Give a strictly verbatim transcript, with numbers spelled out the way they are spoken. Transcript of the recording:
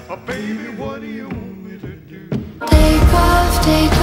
Oh, baby, what do you want me to do? Take off, take